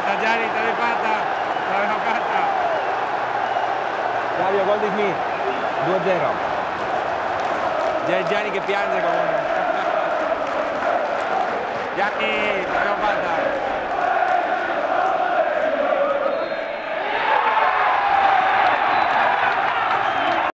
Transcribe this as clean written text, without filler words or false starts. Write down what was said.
fatta Gianni, te l'hai fatta, Flavio, gol di Smith, 2-0. Gianni che piange comunque. Gianni, l'abbiamo